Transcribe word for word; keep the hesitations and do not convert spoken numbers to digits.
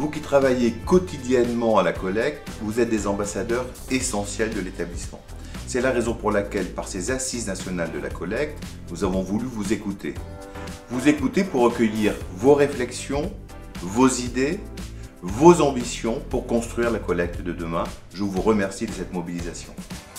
Vous qui travaillez quotidiennement à la collecte, vous êtes des ambassadeurs essentiels de l'établissement. C'est la raison pour laquelle, par ces assises nationales de la collecte, nous avons voulu vous écouter. Vous écouter pour recueillir vos réflexions, vos idées, vos ambitions pour construire la collecte de demain. Je vous remercie de cette mobilisation.